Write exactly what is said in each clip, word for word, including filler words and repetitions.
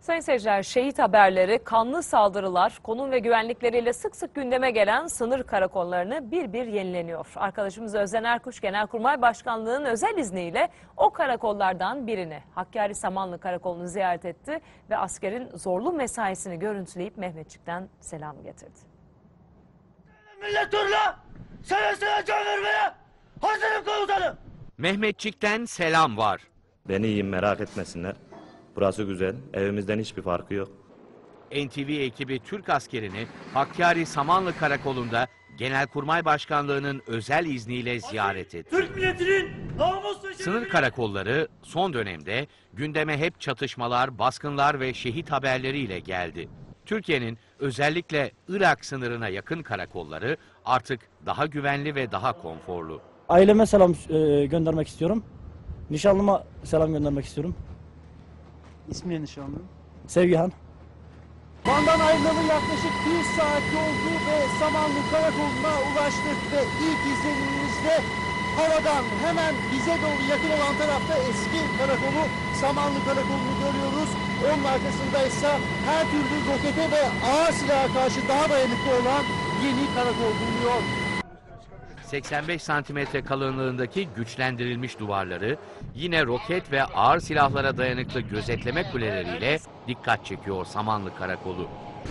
Sayın seyirciler, şehit haberleri, kanlı saldırılar, konum ve güvenlikleriyle sık sık gündeme gelen sınır karakollarını bir bir yenileniyor. Arkadaşımız Özden Erkuş, Genelkurmay Başkanlığı'nın özel izniyle o karakollardan birini, Hakkari Samanlı Karakolu'nu ziyaret etti ve askerin zorlu mesaisini görüntüleyip Mehmetçik'ten selam getirdi. Millet dur la! Seve seve can vermeye! Hazırım komutanım! Mehmetçik'ten selam var. Beni yiyin, merak etmesinler. Burası güzel, evimizden hiçbir farkı yok. N T V ekibi Türk askerini Hakkari Samanlı Karakolu'nda Genelkurmay Başkanlığı'nın özel izniyle ziyaret etti. Türk milletinin namus ve Sınır karakolları son dönemde gündeme hep çatışmalar, baskınlar ve şehit haberleriyle geldi. Türkiye'nin özellikle Irak sınırına yakın karakolları artık daha güvenli ve daha konforlu. Aileme selam e, göndermek istiyorum. Nişanlıma selam göndermek istiyorum. İsmi ne nişanlı? Sevgihan. Van'dan ayrılalı yaklaşık bir saat oldu ve Samanlı Karakolu'na ulaştık ve ilk izlenimimizde havadan hemen bize doğru yakın olan tarafta eski karakolu Samanlı Karakolu'nu görüyoruz. Onun arkasında ise her türlü rokete ve ağır silaha karşı daha dayanıklı olan yeni karakol bulunuyor. seksen beş santimetre kalınlığındaki güçlendirilmiş duvarları yine roket ve ağır silahlara dayanıklı gözetleme kuleleriyle dikkat çekiyor Samanlı Karakolu.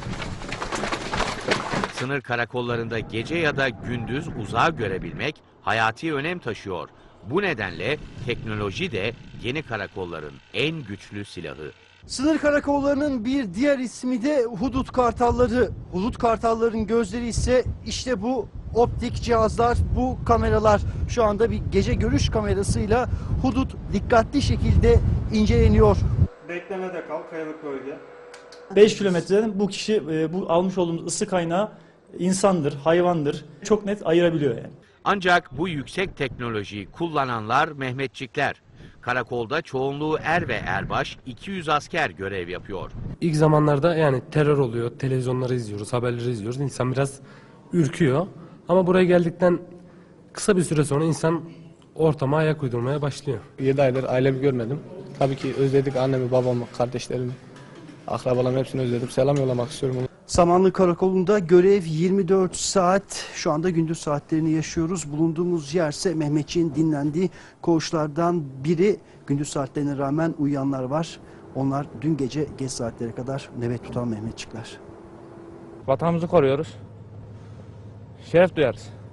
Sınır karakollarında gece ya da gündüz uzağı görebilmek hayati önem taşıyor. Bu nedenle teknoloji de yeni karakolların en güçlü silahı. Sınır karakollarının bir diğer ismi de hudut kartalları. Hudut kartalların gözleri ise işte bu optik cihazlar, bu kameralar. Şu anda bir gece görüş kamerasıyla hudut dikkatli şekilde inceleniyor. Beklemede kal, kayalık bölge. beş kilometreden bu kişi e, bu almış olduğumuz ısı kaynağı insandır, hayvandır. Çok net ayırabiliyor yani. Ancak bu yüksek teknolojiyi kullananlar Mehmetçikler. Karakolda çoğunluğu er ve erbaş iki yüz asker görev yapıyor. İlk zamanlarda yani terör oluyor, televizyonları izliyoruz, haberleri izliyoruz. İnsan biraz ürküyor. Ama buraya geldikten kısa bir süre sonra insan ortama ayak uydurmaya başlıyor. yedi aydır ailemi görmedim. Tabii ki özledik annemi, babamı, kardeşlerimi, akrabalarımı hepsini özledim. Selam yollamak istiyorum. Samanlı Karakolu'nda görev yirmi dört saat. Şu anda gündüz saatlerini yaşıyoruz. Bulunduğumuz yer ise Mehmetçik'in dinlendiği koğuşlardan biri. Gündüz saatlerine rağmen uyuyanlar var. Onlar dün gece geç saatlere kadar nöbet tutan Mehmetçikler. Vatanımızı koruyoruz. Şeref duyarız.